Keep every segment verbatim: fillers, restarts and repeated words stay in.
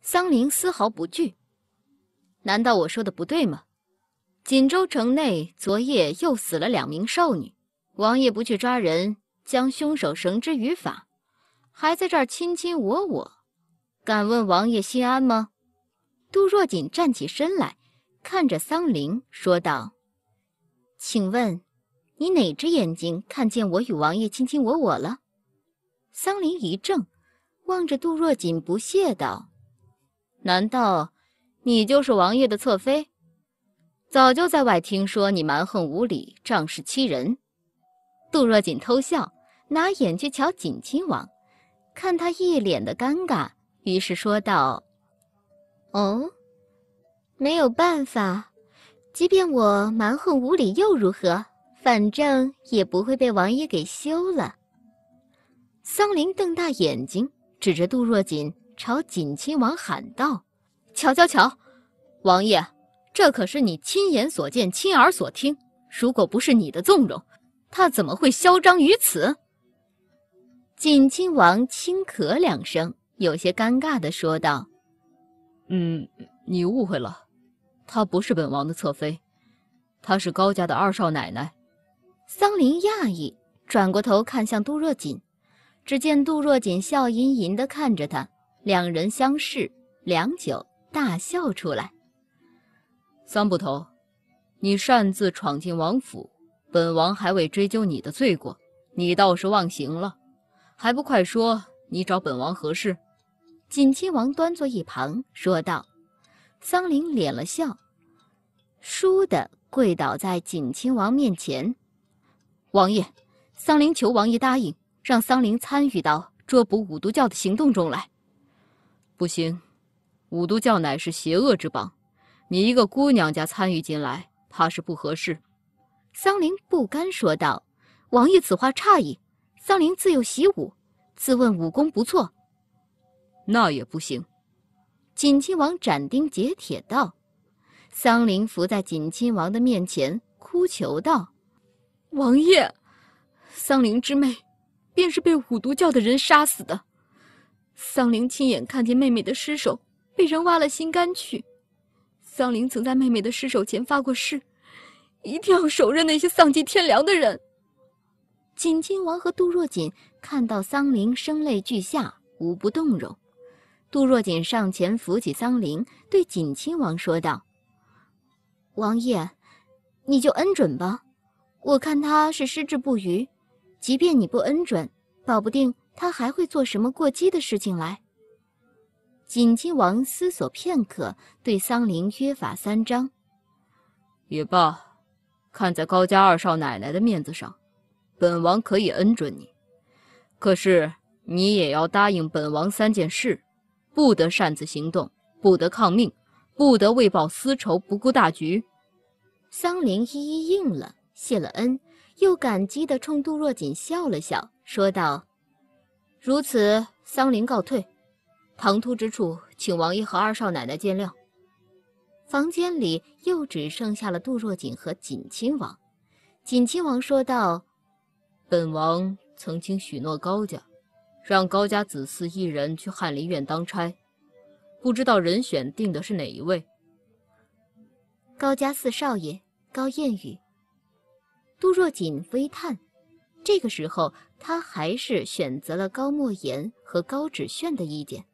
桑林丝毫不惧。难道我说的不对吗？锦州城内昨夜又死了两名少女，王爷不去抓人，将凶手绳之于法，还在这儿卿卿我我，敢问王爷心安吗？杜若锦站起身来，看着桑林说道：“请问，你哪只眼睛看见我与王爷卿卿我我了？”桑林一怔，望着杜若锦不屑道：“难道你就是王爷的侧妃？早就在外听说你蛮横无理，仗势欺人。”杜若锦偷笑，拿眼去瞧锦亲王，看他一脸的尴尬，于是说道：“哦，没有办法，即便我蛮横无理又如何？反正也不会被王爷给休了。”桑林瞪大眼睛，指着杜若锦朝锦亲王喊道：“瞧瞧瞧，王爷，这可是你亲眼所见、亲耳所听，如果不是你的纵容，他怎么会嚣张于此？”锦亲王轻咳两声，有些尴尬地说道：“ 嗯，你误会了，她不是本王的侧妃，她是高家的二少奶奶。” 桑林讶异，转过头看向杜若锦，只见杜若锦笑吟吟地看着他，两人相视良久，大笑出来。 桑捕头，你擅自闯进王府，本王还未追究你的罪过，你倒是忘形了，还不快说你找本王何事？ 锦亲王端坐一旁说道。桑林敛了笑，倏地跪倒在锦亲王面前：“王爷，桑林求王爷答应，让桑林参与到捉捕五毒教的行动中来。”“ 不行，五毒教乃是邪恶之邦，你一个姑娘家参与进来，怕是不合适。” 桑林不甘说道。“王爷此话差矣，桑林自幼习武，自问武功不错。”“ 那也不行。” 锦亲王斩钉截铁道。桑林伏在锦亲王的面前，哭求道：“王爷，桑林之妹便是被五毒教的人杀死的。桑林亲眼看见妹妹的尸首被人挖了心肝去。桑林曾在妹妹的尸首前发过誓，一定要手刃那些丧尽天良的人。”锦亲王和杜若锦看到桑林声泪俱下，无不动容。杜若锦上前扶起桑林，对锦亲王说道：“王爷，你就恩准吧，我看他是矢志不渝，即便你不恩准，保不定他还会做什么过激的事情来。”锦亲王思索片刻，对桑林约法三章：“ 也罢，看在高家二少奶奶的面子上，本王可以恩准你，可是你也要答应本王三件事：不得擅自行动，不得抗命，不得为报私仇，不顾大局。” 桑林一一应了，谢了恩，又感激地冲杜若锦笑了笑，说道：“如此，桑林告退，唐突之处，请王爷和二少奶奶见谅。”房间里又只剩下了杜若锦和锦亲王。锦亲王说道：“ 本王曾经许诺高家，让高家子嗣一人去翰林院当差，不知道人选定的是哪一位？”“ 高家四少爷高彦宇。”杜若锦微叹，这个时候他还是选择了高莫言和高芷炫的意见。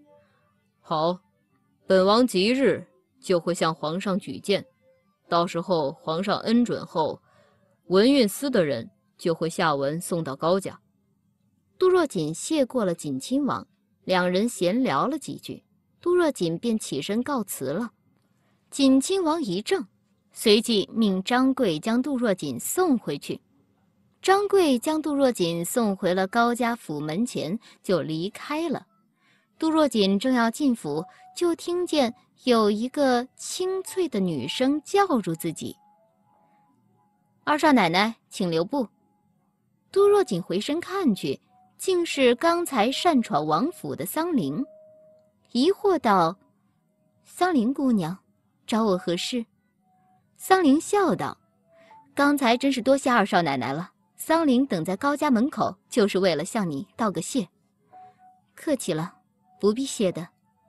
“好，本王即日就会向皇上举荐，到时候皇上恩准后，文运司的人就会下文送到高家。” 杜若锦谢过了锦亲王，两人闲聊了几句，杜若锦便起身告辞了。锦亲王一怔，随即命张贵将杜若锦送回去。张贵将杜若锦送回了高家府门前，就离开了。杜若锦正要进府，就听见有一个清脆的女声叫住自己：“二少奶奶，请留步。”杜若锦回身看去，竟是刚才擅闯王府的桑林，疑惑道：“桑林姑娘，找我何事？”桑林笑道：“刚才真是多谢二少奶奶了，桑林等在高家门口，就是为了向你道个谢。”“客气了，不必谢的。”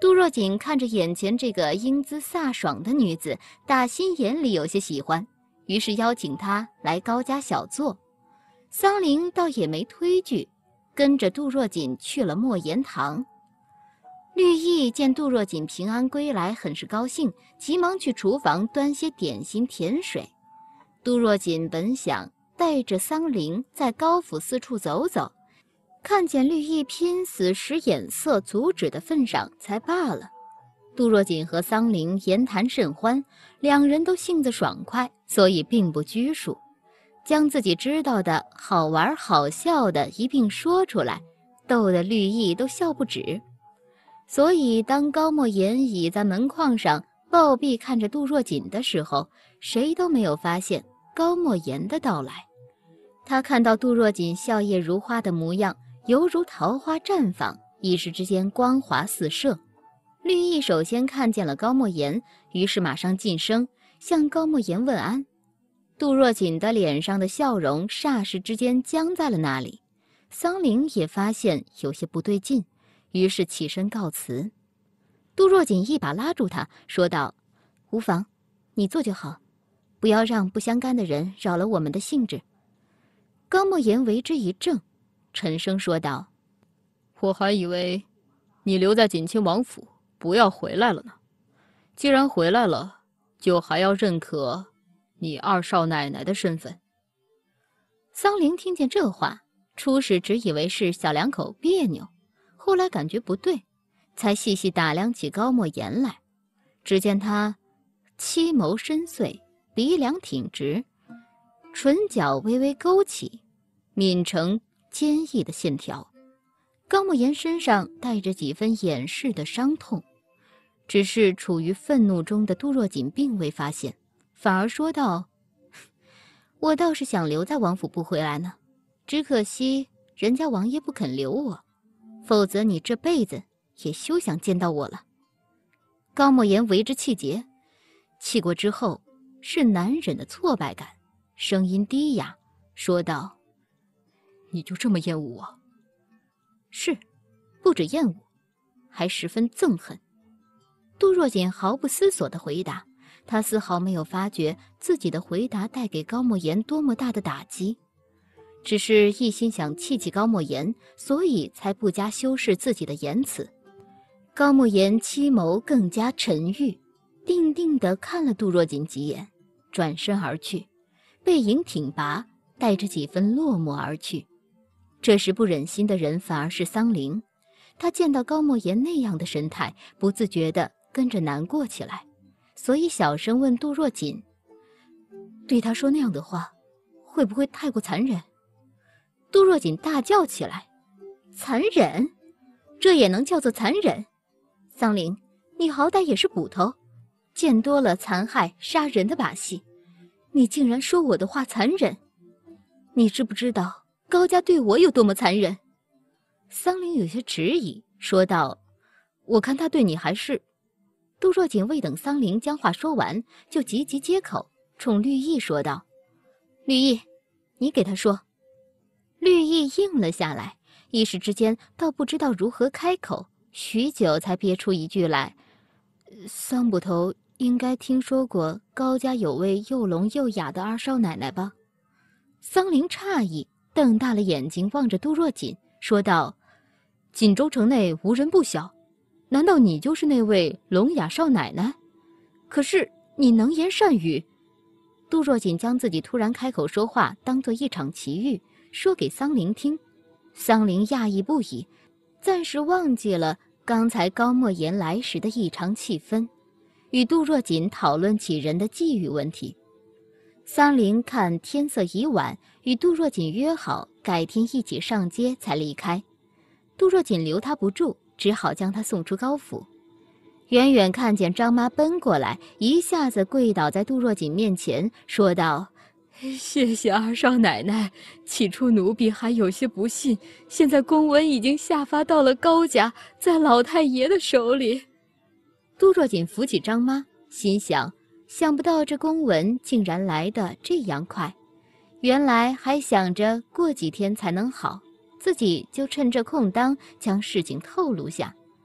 杜若锦看着眼前这个英姿飒爽的女子，打心眼里有些喜欢，于是邀请她来高家小坐。桑林倒也没推拒，跟着杜若锦去了莫言堂。绿意见杜若锦平安归来，很是高兴，急忙去厨房端些点心甜水。杜若锦本想带着桑林在高府四处走走，看见绿意拼死使眼色阻止的份上才罢了。杜若锦和桑林言谈甚欢，两人都性子爽快，所以并不拘束，将自己知道的好玩好笑的一并说出来，逗得绿意都笑不止。所以当高莫言倚在门框上暴毙看着杜若锦的时候，谁都没有发现高莫言的到来。他看到杜若锦笑靥如花的模样，犹如桃花绽放，一时之间光华四射。绿意首先看见了高莫言，于是马上噤声，向高莫言问安。杜若锦的脸上的笑容霎时之间僵在了那里。桑林也发现有些不对劲，于是起身告辞。杜若锦一把拉住他，说道：“无妨，你坐就好，不要让不相干的人扰了我们的兴致。”高莫言为之一怔，沉声说道：“ 我还以为你留在锦亲王府，不要回来了呢。既然回来了，就还要认可你二少奶奶的身份。” 桑林听见这话，初时只以为是小两口别扭，后来感觉不对，才细细打量起高莫言来。只见他漆眸深邃，鼻梁挺直，唇角微微勾起，抿成坚毅的线条。高莫言身上带着几分掩饰的伤痛，只是处于愤怒中的杜若锦并未发现，反而说道：“我倒是想留在王府不回来呢，只可惜人家王爷不肯留我，否则你这辈子也休想见到我了。”高莫言为之气结，气过之后是难忍的挫败感，声音低哑说道：“ 你就这么厌恶我？”“ 是，不止厌恶，还十分憎恨。”杜若锦毫不思索地回答，她丝毫没有发觉自己的回答带给高莫言多么大的打击，只是一心想气气高莫言，所以才不加修饰自己的言辞。高莫言漆眸更加沉郁，定定地看了杜若锦几眼，转身而去，背影挺拔，带着几分落寞而去。这时不忍心的人反而是桑林，他见到高莫言那样的神态，不自觉地跟着难过起来，所以小声问杜若锦：“对他说那样的话，会不会太过残忍？”杜若锦大叫起来：“残忍？这也能叫做残忍？桑林，你好歹也是捕头，见多了残害杀人的把戏，你竟然说我的话残忍？你知不知道高家对我有多么残忍？”桑林有些迟疑，说道：“我看他对你还是……”杜若锦未等桑林将话说完，就急急接口，冲绿意说道：“绿意，你给他说。”绿意应了下来，一时之间倒不知道如何开口，许久才憋出一句来：“桑捕头应该听说过高家有位又聋又哑的二少奶奶吧？”桑林诧异，瞪大了眼睛望着杜若锦，说道：“锦州城内无人不晓，难道你就是那位聋哑少奶奶？可是你能言善语。”杜若锦将自己突然开口说话当作一场奇遇，说给桑林听。桑林讶异不已，暂时忘记了刚才高莫言来时的异常气氛，与杜若锦讨论起人的际遇问题。桑林看天色已晚，与杜若锦约好改天一起上街才离开。杜若锦留他不住，只好将他送出高府。远远看见张妈奔过来，一下子跪倒在杜若锦面前，说道：“ 谢谢二少奶奶，起初奴婢还有些不信，现在公文已经下发到了高家，在老太爷的手里。” 杜若锦扶起张妈，心想，想不到这公文竟然来得这样快，原来还想着过几天才能好，自己就趁这空当将事情透露下，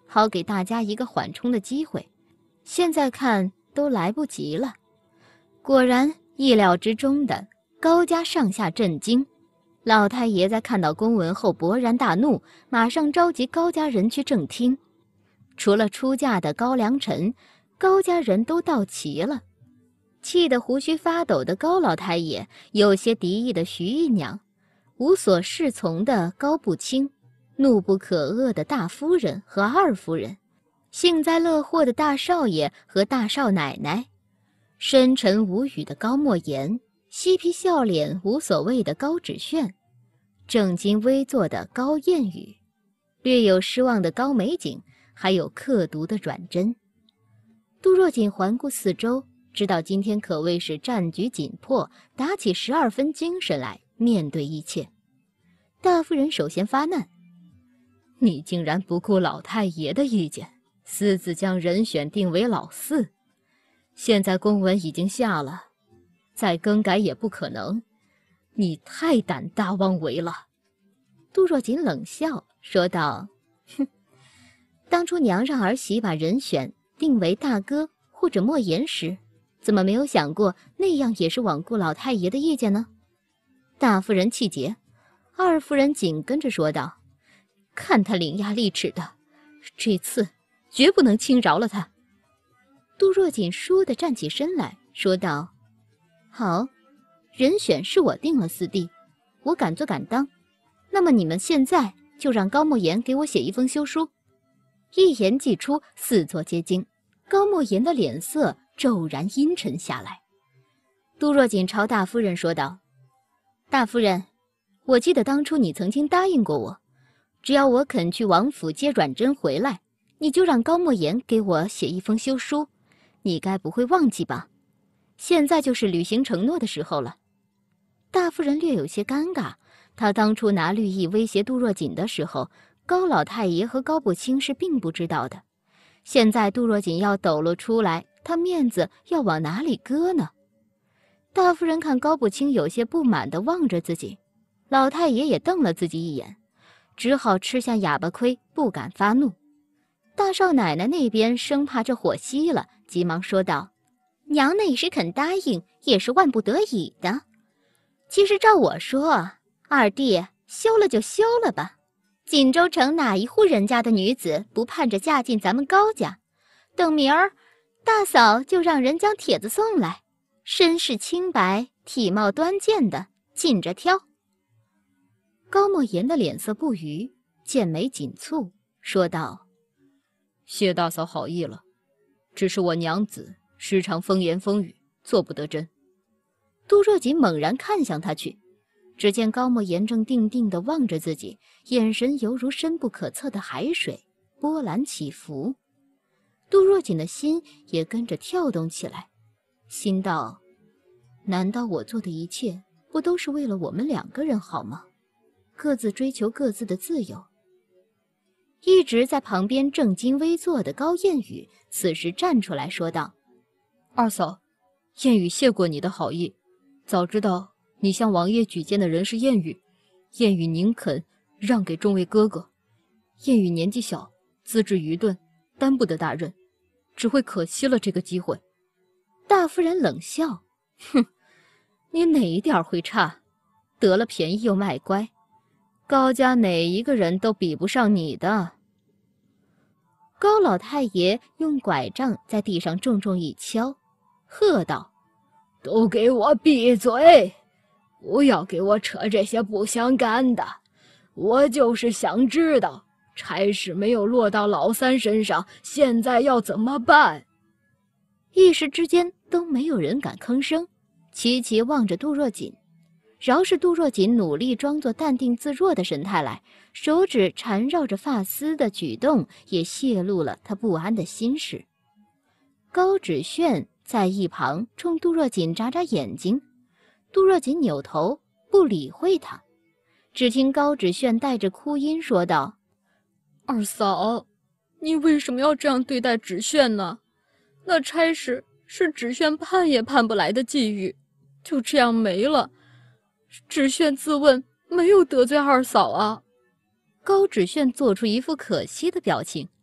好给大家一个缓冲的机会。现在看都来不及了。果然，意料之中的，高家上下震惊。老太爷在看到公文后勃然大怒，马上召集高家人去正厅。除了出嫁的高良辰，高家人都到齐了。气得胡须发抖的高老太爷，有些敌意的徐姨娘，无所适从的高不清，怒不可遏的大夫人和二夫人，幸灾乐祸的大少爷和大少奶奶，深沉无语的高莫言，嬉皮笑脸无所谓的高芷炫，正襟危坐的高燕宇，略有失望的高美景，还有刻毒的阮珍。杜若锦环顾四周，知道今天可谓是战局紧迫，打起十二分精神来面对一切。大夫人首先发难：你竟然不顾老太爷的意见，私自将人选定为老四。现在公文已经下了，再更改也不可能，你太胆大妄为了。杜若锦冷笑说道：哼，当初娘让儿媳把人选定为大哥或者莫言时，怎么没有想过那样也是罔顾老太爷的意见呢？大夫人气结，二夫人紧跟着说道：看他伶牙俐齿的，这次绝不能轻饶了他。杜若锦倏地站起身来说道：好，人选是我定了，四弟，我敢做敢当。那么你们现在就让高莫言给我写一封休书。一言既出，四座皆惊，高莫言的脸色骤然阴沉下来。杜若锦朝大夫人说道：大夫人，我记得当初你曾经答应过我，只要我肯去王府接阮珍回来，你就让高莫言给我写一封休书，你该不会忘记吧？现在就是履行承诺的时候了。大夫人略有些尴尬，她当初拿绿意威胁杜若锦的时候，高老太爷和高不清是并不知道的。现在杜若锦要抖了出来，她面子要往哪里搁呢？大夫人看高不清有些不满地望着自己，老太爷也瞪了自己一眼，只好吃下哑巴亏，不敢发怒。大少奶奶那边生怕这火熄了，急忙说道：娘那时肯答应，也是万不得已的。其实照我说，二弟休了就休了吧。锦州城哪一户人家的女子不盼着嫁进咱们高家？等明儿大嫂就让人将帖子送来，身世清白、体貌端见的，尽着挑。高莫言的脸色不愉，剑眉紧蹙，说道： 谢大嫂好意了，只是我娘子时常风言风语，做不得真。 杜若锦猛然看向他去，只见高莫言正定定地望着自己，眼神犹如深不可测的海水，波澜起伏。杜若锦的心也跟着跳动起来，心道：难道我做的一切不都是为了我们两个人好吗？各自追求各自的自由。一直在旁边正襟危坐的高燕宇此时站出来说道： 二嫂，燕宇谢过你的好意，早知道你向王爷举荐的人是燕宇，燕宇宁肯让给众位哥哥。燕宇年纪小，资质愚钝，担不得大任，只会可惜了这个机会。 大夫人冷笑：哼，你哪一点会差？得了便宜又卖乖，高家哪一个人都比不上你的。高老太爷用拐杖在地上重重一敲，喝道： 都给我闭嘴，不要给我扯这些不相干的。我就是想知道，差事没有落到老三身上，现在要怎么办？ 一时之间都没有人敢吭声，齐齐望着杜若锦。饶是杜若锦努力装作淡定自若的神态来，手指缠绕着发丝的举动也泄露了他不安的心事。高芷炫在一旁冲杜若锦眨眨眼睛，杜若锦扭头不理会他。只听高芷炫带着哭音说道： 二嫂，你为什么要这样对待芷炫呢？那差事是芷炫盼也盼不来的际遇，就这样没了。芷炫自问没有得罪二嫂啊。 高芷炫做出一副可惜的表情，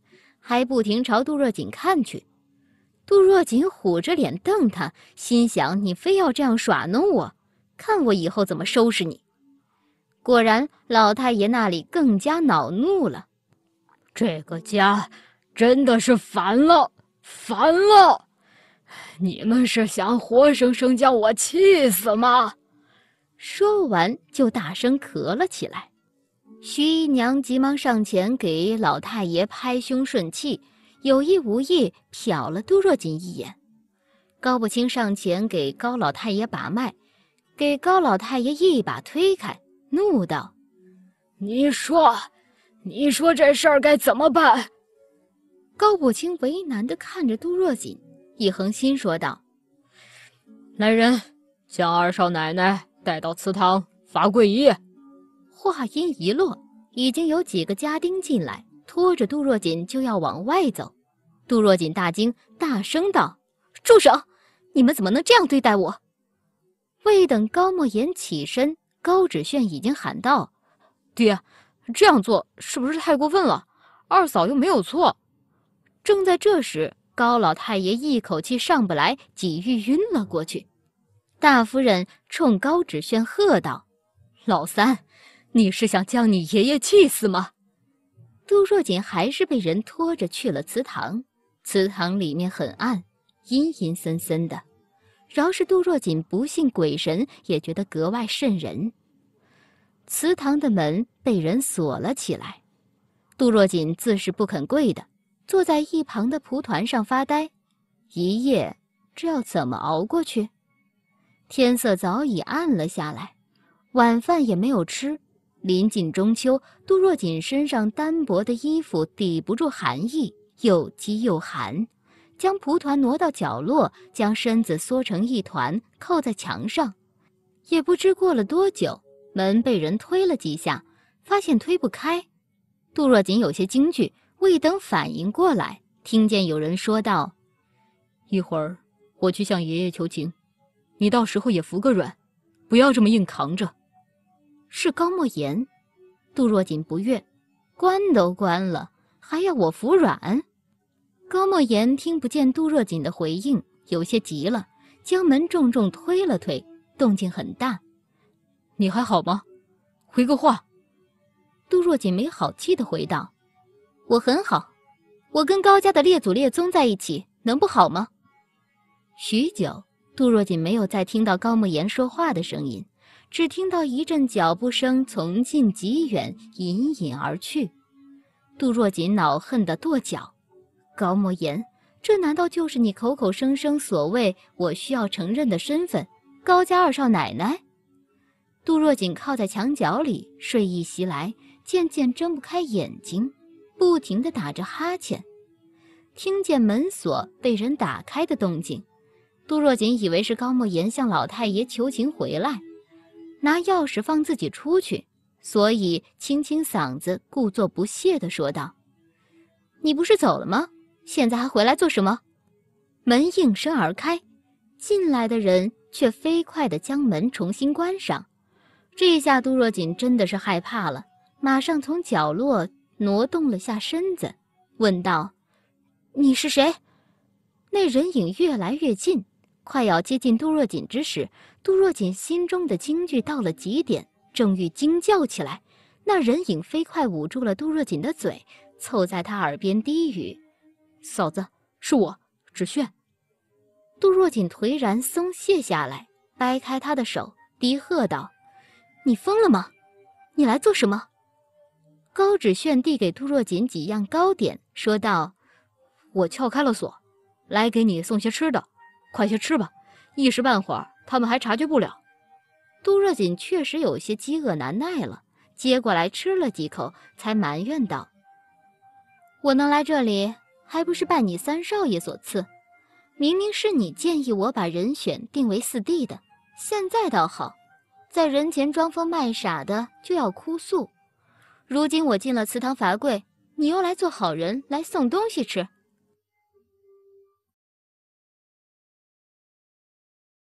还不停朝杜若锦看去。杜若锦虎着脸瞪他，心想：你非要这样耍弄我，看我以后怎么收拾你。果然，老太爷那里更加恼怒了。 这个家真的是烦了，烦了！你们是想活生生将我气死吗？ 说完就大声咳了起来。徐姨娘急忙上前给老太爷拍胸顺气，有意无意瞟了杜若锦一眼。高不清上前给高老太爷把脉，给高老太爷一把推开，怒道： 你说你说这事儿该怎么办？ 高不清为难地看着杜若锦，一横心说道： 来人，将二少奶奶带到祠堂罚跪一夜。 话音一落，已经有几个家丁进来，拖着杜若锦就要往外走。杜若锦大惊，大声道：住手！你们怎么能这样对待我？未等高莫言起身，高芷炫已经喊道： 爹，这样做是不是太过分了？二嫂又没有错。 正在这时，高老太爷一口气上不来，几欲晕了过去。大夫人冲高芷炫喝道： 老三，你是想将你爷爷气死吗？ 杜若锦还是被人拖着去了祠堂。祠堂里面很暗，阴阴森森的，饶是杜若锦不信鬼神，也觉得格外瘆人。祠堂的门被人锁了起来，杜若锦自是不肯跪的，坐在一旁的蒲团上发呆。一夜，这要怎么熬过去？天色早已暗了下来，晚饭也没有吃。临近中秋，杜若锦身上单薄的衣服抵不住寒意，又饥又寒，将蒲团挪到角落，将身子缩成一团，扣在墙上。也不知过了多久，门被人推了几下，发现推不开。杜若锦有些惊惧，未等反应过来，听见有人说道： 一会儿我去向爷爷求情，你到时候也服个软，不要这么硬扛着。 是高莫言。杜若锦不悦，关都关了，还要我服软？高莫言听不见杜若锦的回应，有些急了，将门重重推了推，动静很大。 你还好吗？回个话。 杜若锦没好气地回道：我很好，我跟高家的列祖列宗在一起，能不好吗？许久，杜若锦没有再听到高莫言说话的声音，只听到一阵脚步声从近及远，隐隐而去。杜若锦恼恨地跺脚：高莫言，这难道就是你口口声声所谓我需要承认的身份，高家二少奶奶？杜若锦靠在墙角里，睡意袭来，渐渐睁不开眼睛，不停地打着哈欠。听见门锁被人打开的动静，杜若锦以为是高莫言向老太爷求情回来，拿钥匙放自己出去，所以清清嗓子，故作不屑地说道：你不是走了吗？现在还回来做什么？门应声而开，进来的人却飞快地将门重新关上。这下杜若锦真的是害怕了，马上从角落挪动了下身子，问道：你是谁？那人影越来越近，快要接近杜若锦之时，杜若锦心中的惊惧到了极点，正欲惊叫起来，那人影飞快捂住了杜若锦的嘴，凑在他耳边低语： 嫂子，是我，芷炫。 杜若锦颓然松懈下来，掰开他的手，低喝道：你疯了吗？你来做什么？高芷炫递给杜若锦几样糕点，说道： 我撬开了锁，来给你送些吃的，快些吃吧，一时半会儿他们还察觉不了。 杜若锦确实有些饥饿难耐了，接过来吃了几口，才埋怨道：我能来这里，还不是拜你三少爷所赐？明明是你建议我把人选定为四弟的，现在倒好，在人前装疯卖傻的就要哭诉。如今我进了祠堂罚跪，你又来做好人来送东西吃，